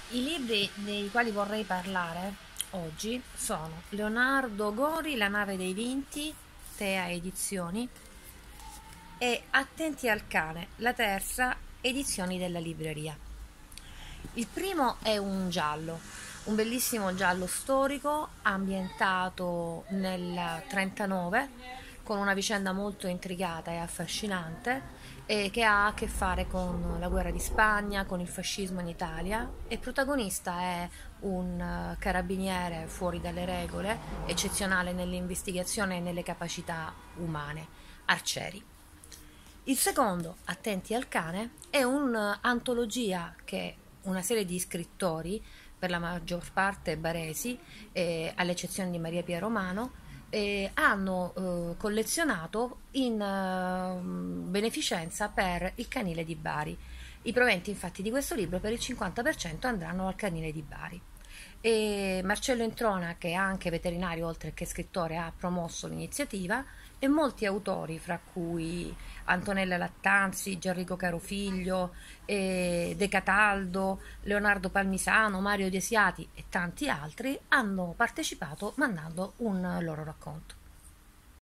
I libri dei quali vorrei parlare oggi sono Leonardo Gori, La nave dei vinti, Tea Edizioni, e Attenti al cane, la terza, Edizioni della libreria. Il primo è un giallo, un bellissimo giallo storico ambientato nel 39, con una vicenda molto intrigata e affascinante, e che ha a che fare con la guerra di Spagna, con il fascismo in Italia, e protagonista è un carabiniere fuori dalle regole, eccezionale nell'investigazione e nelle capacità umane, Arcieri. Il secondo, Attenti al cane, è un'antologia che una serie di scrittori, per la maggior parte baresi, all'eccezione di Maria Pia Romano, hanno collezionato in beneficenza per il canile di Bari. I proventi infatti di questo libro per il 50% andranno al canile di Bari. E Marcello Introna, che è anche veterinario oltre che scrittore, ha promosso l'iniziativa, e molti autori, fra cui Antonella Lattanzi, Gianrico Carofiglio, De Cataldo, Leonardo Palmisano, Mario Desiati e tanti altri hanno partecipato mandando un loro racconto.